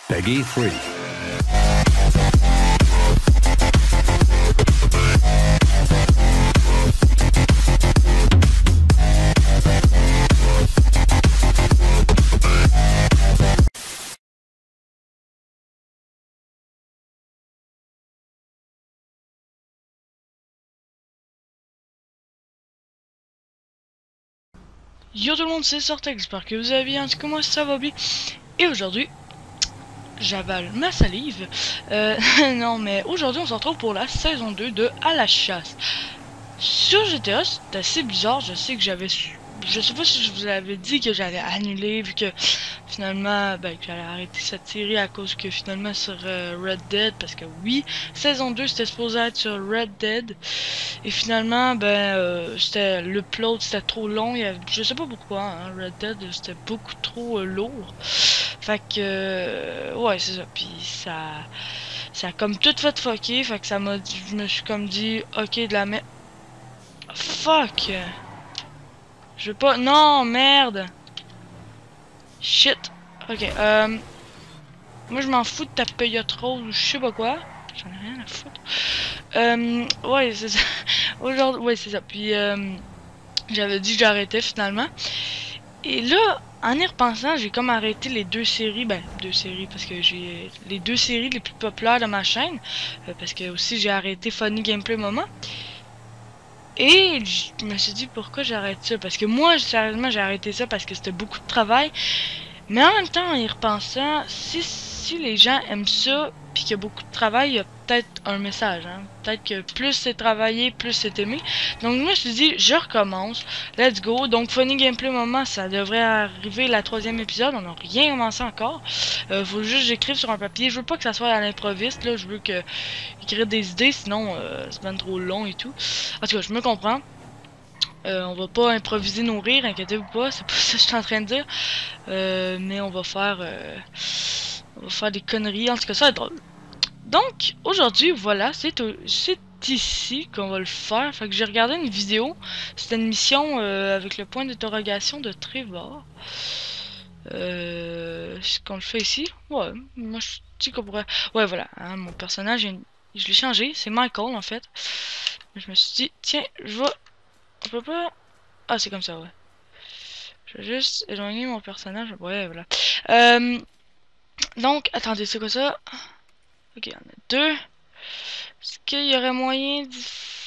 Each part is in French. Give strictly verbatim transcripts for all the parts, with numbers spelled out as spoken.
Peggy three. Yo tout le monde, c'est Sortex, j'espère que vous allez bien, en tout cas moi ça va bien. Et aujourd'hui, j'avale ma salive. Euh, non mais aujourd'hui on se retrouve pour la saison deux de À la chasse. Sur G T A, c'est assez bizarre, je sais que j'avais... Je sais pas si je vous avais dit que j'allais annuler, vu que finalement, ben, que j'allais arrêter cette série à cause que finalement sur euh, Red Dead, parce que oui, saison deux c'était supposé être sur Red Dead, et finalement, ben, euh, c'était l'upload, c'était trop long, il y avait, je sais pas pourquoi, hein, Red Dead, c'était beaucoup trop euh, lourd, fait que, euh, ouais, c'est ça, puis ça, ça a comme tout fait fucker, fait que ça m'a, je me suis comme dit, ok, de la mettre, fuck! Je veux pas... Non, merde. Shit. Ok, euh... moi, je m'en fous de ta payotte rose ou je sais pas quoi. J'en ai rien à foutre. Euh... Ouais, c'est ça. Aujourd'hui... Ouais, c'est ça. Puis, euh... j'avais dit que j'arrêtais finalement. Et là, en y repensant, j'ai comme arrêté les deux séries. Ben, deux séries, parce que j'ai... Les deux séries les plus populaires de ma chaîne. Euh, parce que aussi, j'ai arrêté Funny Gameplay Moment. Et je me suis dit pourquoi j'arrête ça. Parce que moi, sérieusement, j'ai arrêté ça parce que c'était beaucoup de travail. Mais en même temps, en y repensant, si, si les gens aiment ça, puis qu'il y a beaucoup de travail, il y a peut-être un message. Hein? Peut-être que plus c'est travaillé, plus c'est aimé. Donc moi, je me suis dit, je recommence. Let's go. Donc Funny Gameplay Moment, ça devrait arriver la troisième épisode. On n'a rien commencé encore. Euh, faut juste que j'écrive sur un papier. Je veux pas que ça soit à l'improviste. Là, je veux que écrire des idées, sinon euh, c'est bien trop long et tout. En tout cas, je me comprends. Euh, on va pas improviser nos rires, inquiétez-vous pas, c'est pas ça que je suis en train de dire. Euh, mais on va faire euh, on va faire des conneries, en tout cas ça va être drôle. Donc aujourd'hui, voilà, c'est ici qu'on va le faire. Fait que j'ai regardé une vidéo, c'était une mission euh, avec le point d'interrogation de Trevor. Euh, ce qu'on le fait ici, ouais, moi je dis qu'on pourrait... Ouais voilà, hein, mon personnage, je l'ai changé, c'est Michael en fait. Je me suis dit, tiens, je vais... On peut pas... Ah c'est comme ça, ouais. Je vais juste éloigner mon personnage. Ouais, voilà. Euh, donc, attendez, c'est quoi ça? Ok, on a deux. Est-ce qu'il y aurait moyen de...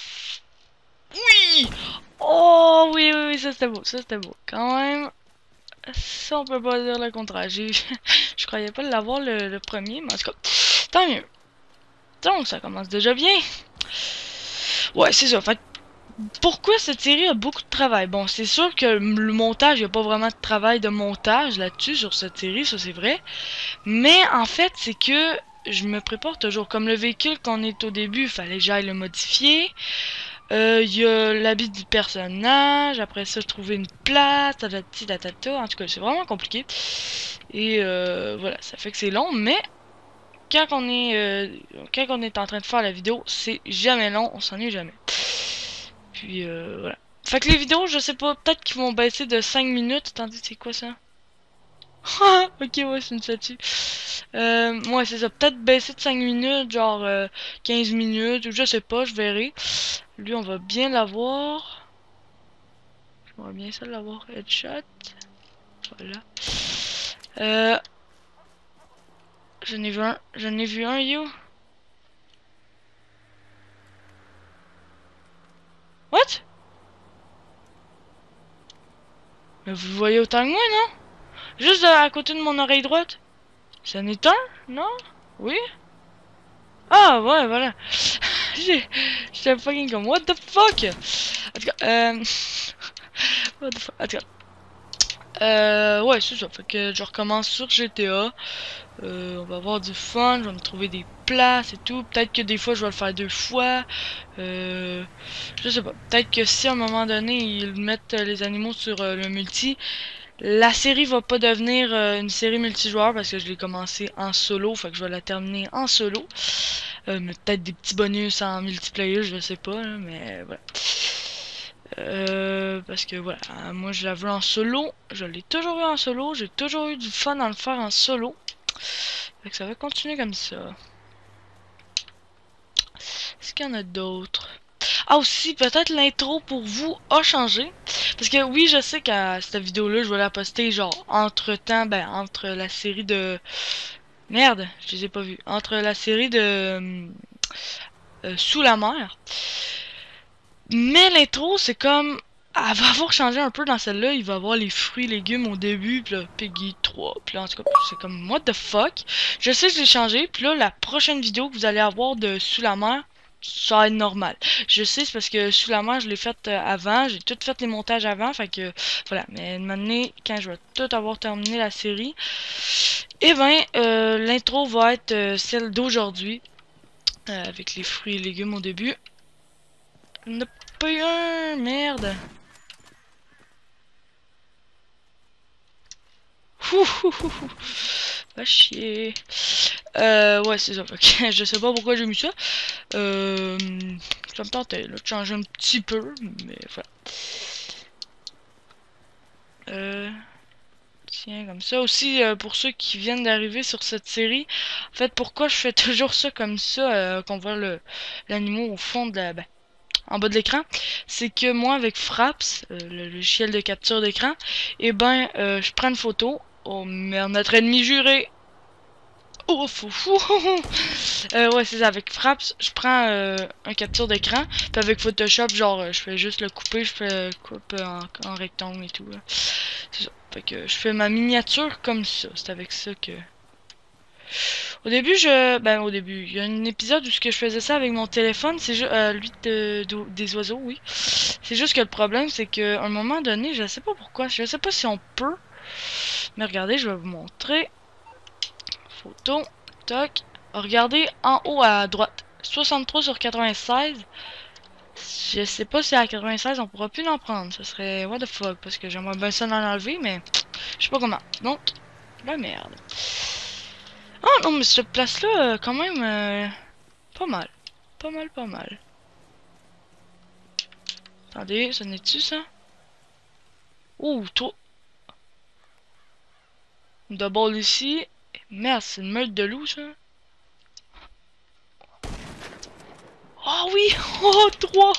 Oui! Oh, oui, oui, oui, ça c'était beau, ça c'était beau. Quand même, ça on peut pas dire le contraire. J'ai... Je croyais pas l'avoir le, le premier, mais en tout cas, tant mieux. Donc, ça commence déjà bien. Ouais, c'est ça. Fait que pourquoi cette série a beaucoup de travail? Bon, c'est sûr que le montage, il n'y a pas vraiment de travail de montage là-dessus, sur cette série, ça c'est vrai. Mais en fait, c'est que je me prépare toujours. Comme le véhicule qu'on est au début, il fallait que j'aille le modifier. Il euh, y a l'habit du personnage. Après ça, je trouvais une place, tatati tatata. En tout cas, c'est vraiment compliqué. Et euh, voilà, ça fait que c'est long, mais... Quand on est euh, quand on est en train de faire la vidéo, c'est jamais long, on s'ennuie jamais. Puis euh, voilà. Fait que les vidéos, je sais pas, peut-être qu'ils vont baisser de cinq minutes. Attendez, c'est quoi ça? Ok, ouais, c'est une statue. Euh, ouais, c'est ça. Peut-être baisser de cinq minutes, genre euh, quinze minutes, ou je sais pas, je verrai. Lui, on va bien l'avoir. J'aimerais bien ça l'avoir headshot. Voilà. Euh, J'en ai vu un. J'en ai vu un, yo. What? Mais vous le voyez autant que moi, non? Juste à côté de mon oreille droite. C'en est un? Non? Oui? Ah, ouais, voilà. J'étais fucking comme, what the fuck? En tout cas, euh... what the fuck? En tout cas. Euh, ouais, c'est ça. Fait que je recommence sur G T A. Euh, on va avoir du fun. Je vais me trouver des places et tout. Peut-être que des fois, je vais le faire deux fois. Euh... Je sais pas. Peut-être que si à un moment donné, ils mettent les animaux sur euh, le multi... La série va pas devenir euh, une série multijoueur parce que je l'ai commencé en solo, fait que je vais la terminer en solo. Euh, mais peut-être des petits bonus en multiplayer, je sais pas, là, mais voilà. Euh, parce que voilà, moi je la veux en solo, je l'ai toujours eu en solo, j'ai toujours eu du fun à le faire en solo. Fait que ça va continuer comme ça. Est-ce qu'il y en a d'autres? Ah aussi, peut-être l'intro pour vous a changé. Parce que oui, je sais qu'à cette vidéo-là, je vais la poster genre entre-temps, ben entre la série de... Merde, je les ai pas vus. Entre la série de... Euh, Sous la mer. Mais l'intro, c'est comme... Elle va avoir changé un peu dans celle-là. Il va avoir les fruits, légumes au début. Puis là, Peggy trois. Puis là, en tout cas, c'est comme what the fuck. Je sais que j'ai changé. Puis là, la prochaine vidéo que vous allez avoir de Sous la mer, ça va être normal. Je sais, c'est parce que Sous la mer, je l'ai faite euh, avant. J'ai tout fait les montages avant. Fait que voilà. Mais maintenant, quand je vais tout avoir terminé la série, et ben, euh, l'intro va être euh, celle d'aujourd'hui. Euh, avec les fruits et légumes au début. Il n'y en a pas eu un, merde. Ouh, ouh, ouh, ouh. Va chier. Euh, ouais, c'est ça. Okay. Je sais pas pourquoi j'ai mis ça. Euh, ça me tentait là, de changer un petit peu, mais voilà. Euh, tiens, comme ça. Aussi, euh, pour ceux qui viennent d'arriver sur cette série, en fait, pourquoi je fais toujours ça comme ça, euh, qu'on voit le l'animal au fond de la... Ben, en bas de l'écran, c'est que moi avec Fraps, euh, le logiciel de capture d'écran, et eh ben euh, je prends une photo. Oh merde, notre ennemi juré. Oh fou fou. euh, ouais, c'est ça, avec Fraps, je prends euh, un capture d'écran, puis avec Photoshop, genre euh, je fais juste le couper, je fais euh, coupe en, en rectangle et tout. C'est ça. Fait que je fais ma miniature comme ça. C'est avec ça que... Au début, je... Ben, au début, il y a un épisode où ce que je faisais ça avec mon téléphone, c'est juste... Euh, lui, de, de, des oiseaux, oui. C'est juste que le problème, c'est qu'à un moment donné, je sais pas pourquoi, je sais pas si on peut, mais regardez, je vais vous montrer. Photo, toc. Regardez en haut à droite, soixante-trois sur quatre-vingt-seize. Je sais pas si à quatre-vingt-seize on pourra plus l'en prendre, ça serait what the fuck, parce que j'aimerais bien ça l'en enlever, mais je sais pas comment. Donc, la merde. Ah non, mais cette place-là, euh, quand même, euh, pas mal. Pas mal, pas mal. Attendez, ça n'est-tu ça? Ouh, trop. Double ici. Merde, c'est une meute de loup, ça. Oh oui! Oh, trois!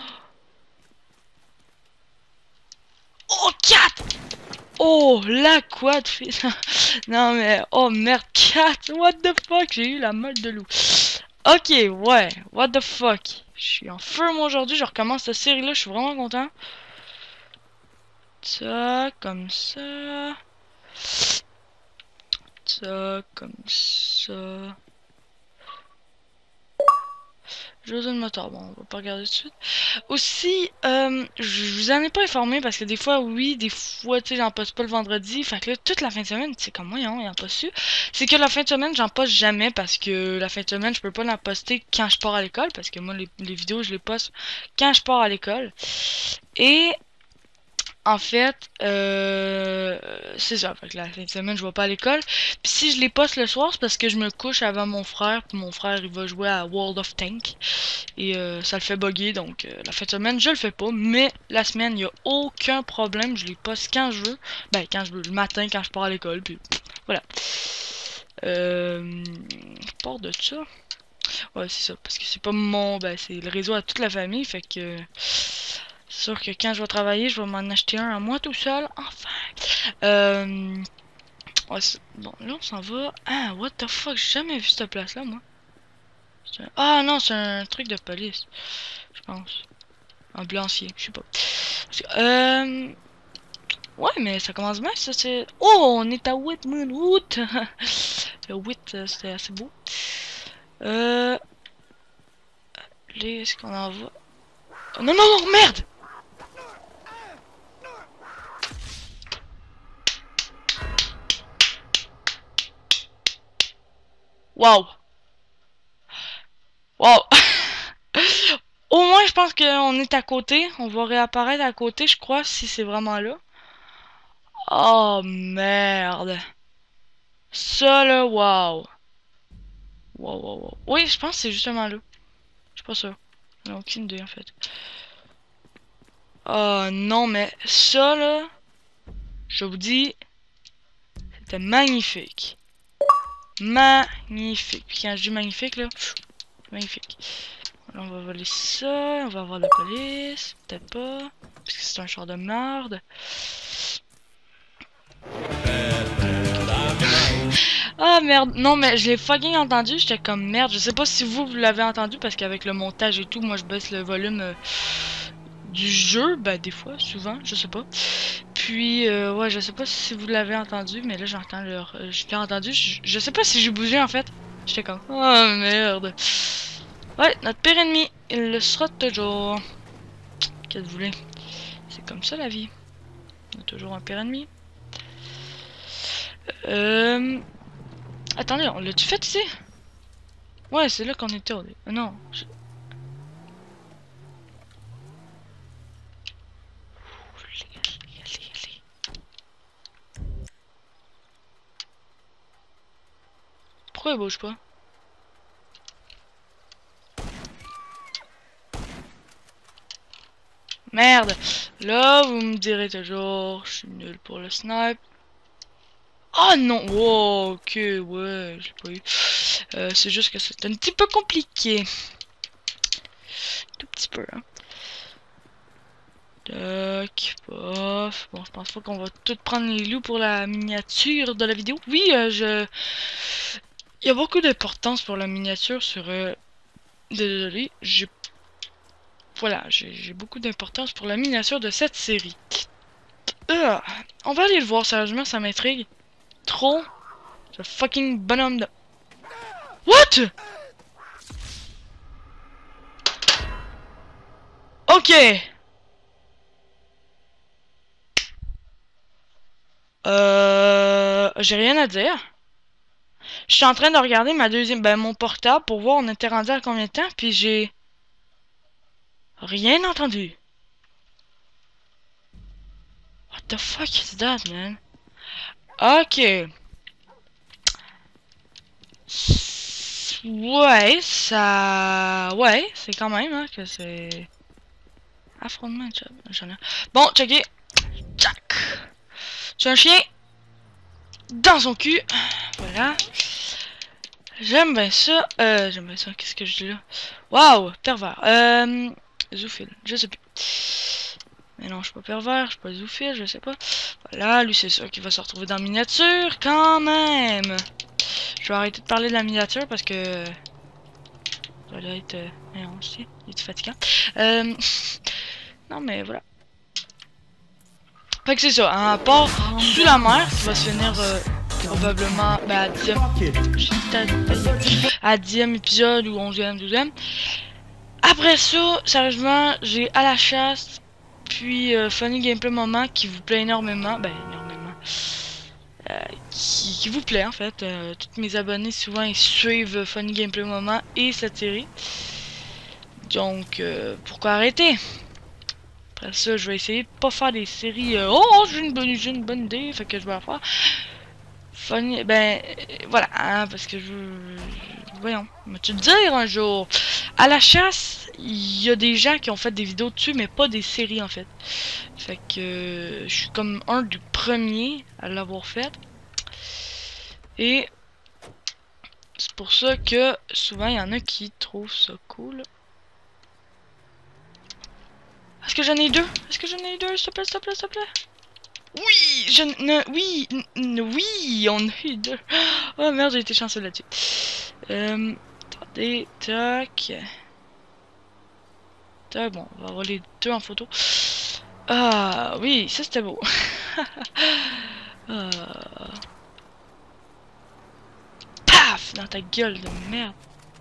Oh, quatre! Oh, la quad, fils. Non, mais, oh merde, quatre! What the fuck? J'ai eu la meute de loup. Ok, ouais, what the fuck? Je suis en feu, moi, aujourd'hui. Je recommence cette série-là, je suis vraiment content. Ça, comme ça. Ça, comme ça. José de moteur, bon, on va pas regarder tout de suite. Aussi, euh, je vous en ai pas informé parce que des fois, oui, des fois, tu sais, j'en poste pas le vendredi. Fait que là, toute la fin de semaine, c'est comme moi, hein, y'en pas su. C'est que la fin de semaine, j'en poste jamais parce que la fin de semaine, je peux pas la poster quand je pars à l'école parce que moi, les, les vidéos, je les poste quand je pars à l'école. Et en fait, euh, c'est ça. Fait que la fin de semaine, je vais pas à l'école. Puis si je les poste le soir, c'est parce que je me couche avant mon frère. Puis mon frère, il va jouer à World of Tanks. Et euh, ça le fait bugger. Donc euh, la fin de semaine, je le fais pas. Mais la semaine, il n'y a aucun problème. Je les poste quand je veux. Ben, quand je veux. Le matin, quand je pars à l'école. Puis voilà. Euh, je pars de ça. Ouais, c'est ça. Parce que c'est pas mon... Ben, c'est le réseau à toute la famille. Fait que... C'est sûr que quand je vais travailler, je vais m'en acheter un à moi tout seul. Enfin. Euh... Ouais, bon, là, on s'en va. Ah, what the fuck, j'ai jamais vu cette place-là, moi. Un... Ah non, c'est un truc de police. Je pense. Ambulancier, je sais pas. Euh... Ouais, mais ça commence bien, ça, c'est... Oh, on est à Whitmanwood. Le Whit, c'était assez beau. Euh... Là, est-ce qu'on en va? Oh, non, non, non, merde! Waouh! Waouh! Au moins, je pense qu'on est à côté. On va réapparaître à côté, je crois, si c'est vraiment là. Oh, merde. Ça, là, waouh. Waouh, waouh, waouh. Oui, je pense que c'est justement là. Je suis pas sûr. J'ai aucune idée, en fait. Oh, non, mais ça, là, je vous dis, c'était magnifique. magnifique. Puis quand je dis magnifique, là, pff, magnifique. Là, on va voler ça, on va avoir la police, peut-être pas, parce que c'est un char de merde. Ah merde, non mais je l'ai fucking entendu, j'étais comme merde, je sais pas si vous, vous l'avez entendu parce qu'avec le montage et tout, moi je baisse le volume euh, du jeu, bah des fois, souvent, je sais pas. Puis euh, ouais, je sais pas si vous l'avez entendu, mais là j'entends leur, euh, je l'ai entendu, je, je sais pas si j'ai bougé en fait. J'étais comme, oh merde. Ouais, notre pire ennemi, il le sera toujours. Qu'est-ce que vous voulez? C'est comme ça la vie. On a toujours un pire ennemi. Euh... Attendez, on l'a-tu fait ici? Ouais, c'est là qu'on était au début. Euh, non. Je... Pourquoi il bouge pas? Merde! Là, vous me direz toujours, je suis nul pour le snipe. Oh non! Wow, ok, ouais, je l'ai pas eu. Euh, c'est juste que c'est un petit peu compliqué. Tout petit peu, hein. Tac, pof. Bon, je pense pas qu'on va tout prendre les loups pour la miniature de la vidéo. Oui, euh, je... Il y a beaucoup d'importance pour la miniature sur... Euh... Désolé, j'ai... Voilà, j'ai beaucoup d'importance pour la miniature de cette série. Euh, on va aller le voir, sérieusement, ça m'intrigue. Trop. Ce fucking bonhomme de... What? Ok. Euh... J'ai rien à dire. Je suis en train de regarder ma deuxième... Ben, mon portable pour voir on était rendu à combien de temps, puis j'ai... Rien entendu. What the fuck is that, man? Ok. Ouais, ça... Ouais, c'est quand même, hein, que c'est... Affrontement, j'en ai... Bon, checké. Tchac. Tu as un chien dans son cul. Voilà. J'aime bien ça. Euh, j'aime bien ça. Qu'est-ce que je dis là? Waouh, pervers. Euh, zoophile, je sais plus. Mais non, je suis pas pervers, je suis pas zoophile, je sais pas. Voilà, lui c'est sûr qu'il va se retrouver dans la miniature, quand même. Je vais arrêter de parler de la miniature parce que... Ça va être... Euh... Non, aussi, il est fatigant. Euh... non, mais voilà. Fait que c'est ça, un port sous la mer qui va se finir euh, probablement ben, à dixième... à dixième épisode ou onzième, douzième. Après ça, sérieusement, j'ai À la chasse, puis euh, Funny Gameplay Moment qui vous plaît énormément, ben énormément, euh, qui, qui vous plaît en fait. Euh, tous mes abonnés souvent ils suivent Funny Gameplay Moment et cette série. Donc euh, pourquoi arrêter? Après ça, je vais essayer de pas faire des séries. Euh, oh, j'ai une bonne, j'ai une bonne idée, fait que je vais la faire. Funny, ben euh, voilà, hein, parce que je, je voyons, vas-tu le dire un jour? À la chasse, il y a des gens qui ont fait des vidéos dessus, mais pas des séries en fait. Fait que euh, je suis comme un du premier à l'avoir fait. Et c'est pour ça que souvent il y en a qui trouvent ça cool. Est-ce que j'en ai deux? Est-ce que j'en ai deux? S'il te plaît, s'il te plaît, s'il te plaît. Oui, je ne, oui, oui, on a eu deux. Oh merde, j'ai été chanceux là-dessus. Euh, attendez, tac. Tac, bon, on va avoir les deux en photo. Ah, oui, ça c'était beau. ah. Paf, dans ta gueule de merde.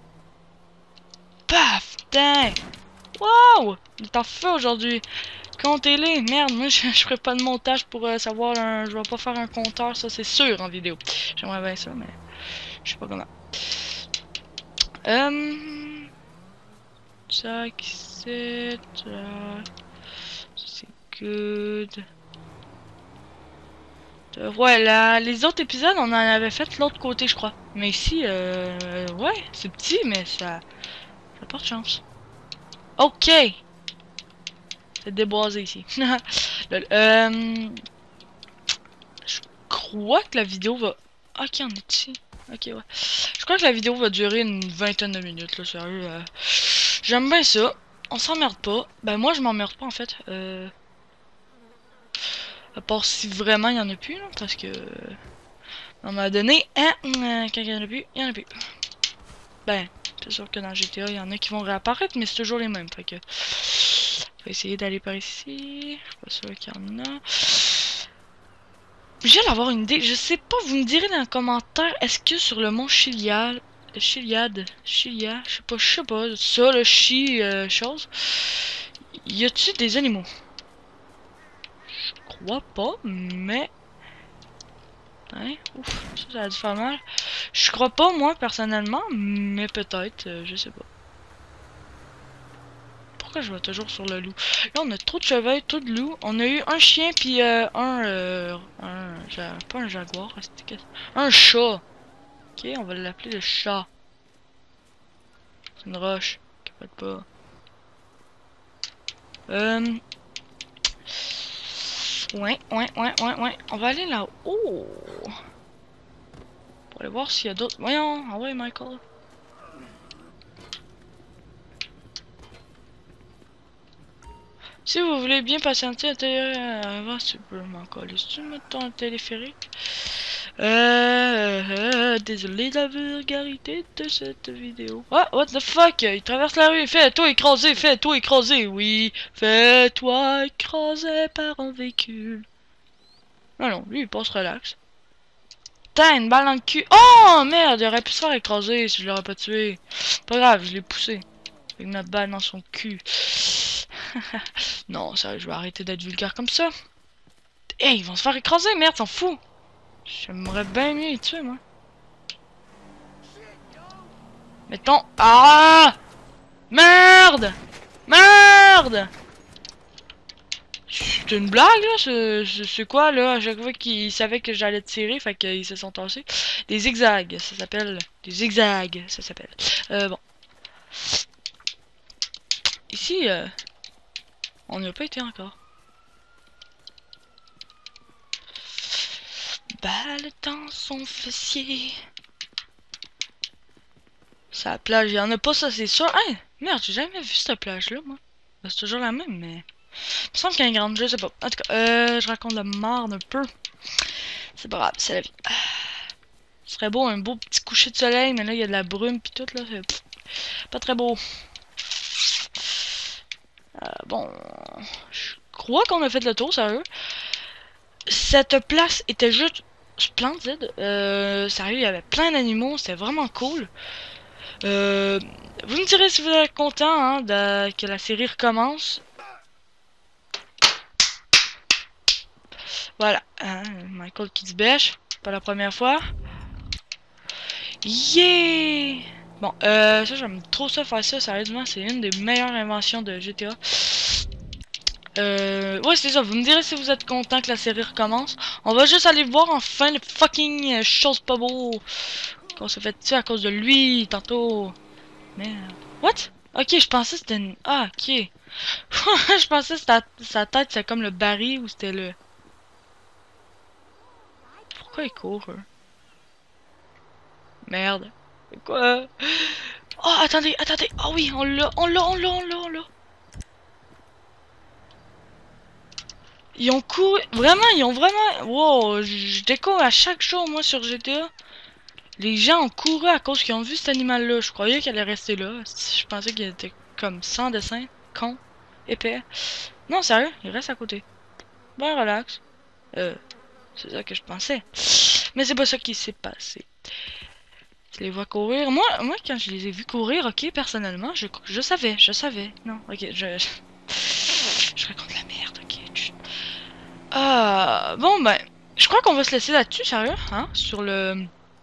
Paf, dang. Wow, il est en feu aujourd'hui. Comptez-les, merde, moi je, je ferai pas de montage pour euh, savoir, un, je vais pas faire un compteur, ça c'est sûr en vidéo. J'aimerais bien ça, mais je sais pas comment. Euh... Tac, c'est... C'est good. Euh, ouais, là, les autres épisodes, on en avait fait de l'autre côté, je crois. Mais ici, euh... ouais, c'est petit, mais ça... Ça porte chance. Ok! C'est déboisé ici. euh... Je crois que la vidéo va... Ah, ok, on est ici. Ok, ouais. Je crois que la vidéo va durer une vingtaine de minutes, là, sérieux. Euh... J'aime bien ça. On s'emmerde pas. Ben, moi, je m'emmerde pas, en fait. Euh... À part si vraiment il y en a plus, là, parce que... On m'a donné, hein, euh, quand il y en a plus, il y en a plus. Ben, c'est sûr que dans G T A, il y en a qui vont réapparaître, mais c'est toujours les mêmes, fait que... On va essayer d'aller par ici. Je suis pas sûr qu'il y en a. Je viens d'avoir une idée. Je sais pas, vous me direz dans les commentaires, est-ce que sur le mont Chiliad, Chiliad, Chilia, je sais pas, je sais pas, ça, le chi, euh, chose, y a-tu des animaux? Je crois pas, mais... Hein? Ouf, ça, ça a dû faire mal. Je crois pas, moi, personnellement, mais peut-être, euh, je sais pas. Pourquoi je vais toujours sur le loup? Là, on a trop de chevreuils, trop de loups. On a eu un chien, puis euh, un... Euh, un... Pas un jaguar, un chat. Ok, on va l'appeler le chat. C'est une roche. Capote pas. Euh... Ouais, ouais, ouais, ouais, ouais. On va aller là-haut. Pour aller voir s'il y a d'autres... Voyons, ah ouais, Michael. Si vous voulez bien patienter à télé avant, tu peux m'en coller. Si tu mets ton téléphérique. Euh, euh, désolé de la vulgarité de cette vidéo. Ah, what the fuck? Il traverse la rue. Fais-toi écraser, fais-toi écraser. Oui, fais-toi écraser par un véhicule. Non, non, lui il passe relax. Putain, une balle dans le cul. Oh merde, il aurait pu se faire écraser si je l'aurais pas tué. Pas grave, je l'ai poussé. Avec ma balle dans son cul. Non, ça, je vais arrêter d'être vulgaire comme ça. Hey, ils vont se faire écraser, merde, s'en fout. J'aimerais bien mieux les tuer, moi. Mettons... Ah! Merde! Merde! C'est une blague, là? C'est quoi, là? À chaque fois qu'ils savaient que j'allais tirer, fait qu'ils se sont tassés. Des zigzags, ça s'appelle. Des zigzags, ça s'appelle. Euh, bon. Ici, euh, on n'y a pas été encore. Balle dans son fessier. C'est la plage, il y en a pas, ça, c'est sûr. Hein? Merde, j'ai jamais vu cette plage-là, moi. Ben, c'est toujours la même, mais... Il me semble qu'elle est grande, je sais pas. En tout cas, euh, je raconte la marde un peu. C'est pas grave, c'est la vie. Ah, ce serait beau, un beau petit coucher de soleil, mais là, il y a de la brume pis tout, là. C'est pas très beau. Euh, bon... Je crois qu'on a fait le tour, sérieux. Cette place était juste splendide. Euh, sérieux, il y avait plein d'animaux, c'était vraiment cool. Euh, vous me direz si vous êtes content hein, de, que la série recommence. Voilà, hein, Michael qui se bêche, pas la première fois. Yeah! Bon, euh, ça j'aime trop ça faire ça, sérieusement, c'est une des meilleures inventions de G T A. Euh, ouais, c'est ça, vous me direz si vous êtes content que la série recommence. On va juste aller voir enfin le fucking euh, chose pas beau qu'on s'est fait tuer à cause de lui tantôt. Merde. What? Ok, je pensais que c'était une... Ah, ok. Je pensais que sa, sa tête c'était comme le baril ou c'était le... Pourquoi il court? Eux? Merde. C'est quoi? Oh, attendez, attendez. Oh oui, on l'a, on l'a, on l'a, on l'a, on l'a. Ils ont couru... Vraiment, ils ont vraiment... Wow, je découvre à chaque jour, moi, sur G T A. Les gens ont couru à cause qu'ils ont vu cet animal-là. Je croyais qu'il allait rester là. Je pensais qu'il était comme sans dessin, con, épais. Non, sérieux, il reste à côté. Ben, relax. Euh, c'est ça que je pensais. Mais c'est pas ça qui s'est passé. Je les vois courir. Moi, moi, quand je les ai vus courir, ok, personnellement, je, je savais, je savais. Non, ok, je... Je raconte la merde, ok. Ah, bon, ben, je crois qu'on va se laisser là-dessus, sérieux, hein, sur le...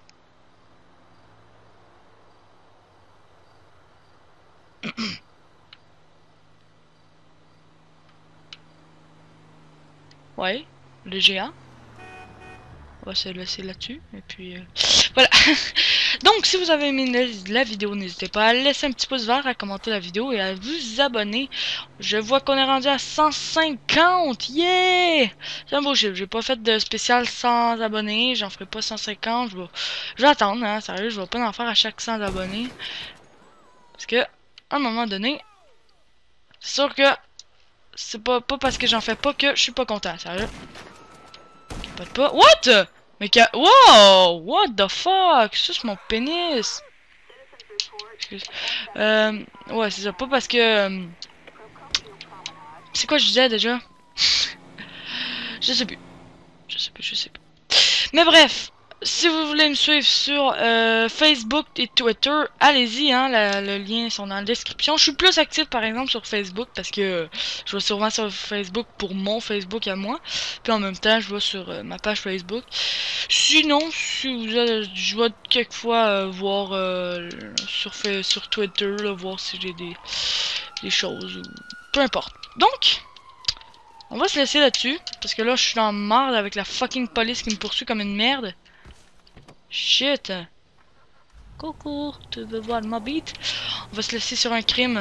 Ouais, le géant. On va se laisser là-dessus. Et puis, euh... voilà. Donc, si vous avez aimé la, la vidéo, n'hésitez pas à laisser un petit pouce vert, à commenter la vidéo et à vous abonner. Je vois qu'on est rendu à cent cinquante. Yeah! C'est un beau chiffre. J'ai pas fait de spécial cent abonnés. J'en ferai pas cent cinquante. Je vais, je vais attendre, hein. Sérieux, je vais pas en faire à chaque cent abonnés. Parce que, à un moment donné, c'est sûr que c'est pas, pas parce que j'en fais pas que je suis pas content. Sérieux. Pas de pas. What? Mais que. Wow! What the fuck? Ça, c'est mon pénis. Excuse. Euh. Ouais, c'est ça. Pas parce que. Euh, c'est quoi je disais déjà? Je sais plus. Je sais plus, je sais plus. Mais bref. Si vous voulez me suivre sur euh, Facebook et Twitter, allez-y, hein, la, le lien sont dans la description. Je suis plus actif par exemple sur Facebook parce que euh, je vais souvent sur Facebook pour mon Facebook à moi. Puis en même temps, je vais sur euh, ma page Facebook. Sinon, si vous avez, je vais quelquefois euh, voir euh, sur, sur Twitter, là, voir si j'ai des, des choses ou peu importe. Donc, on va se laisser là-dessus parce que là, je suis en marde avec la fucking police qui me poursuit comme une merde. Shit. Coucou, tu veux voir ma bite? On va se laisser sur un crime.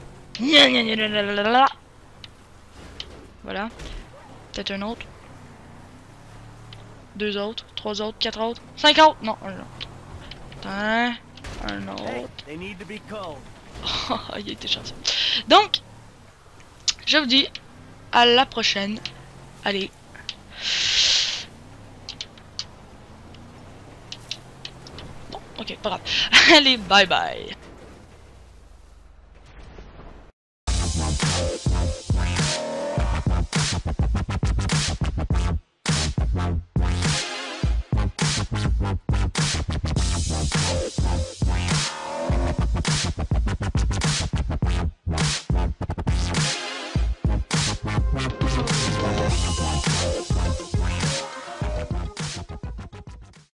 Voilà. Peut-être un autre. Deux autres, trois autres, quatre autres, cinq autres. Non, un autre. Un, un autre. Oh, il a été chanceux. Donc, je vous dis à la prochaine. Allez. Bon, ok, pas grave. Allez, bye bye.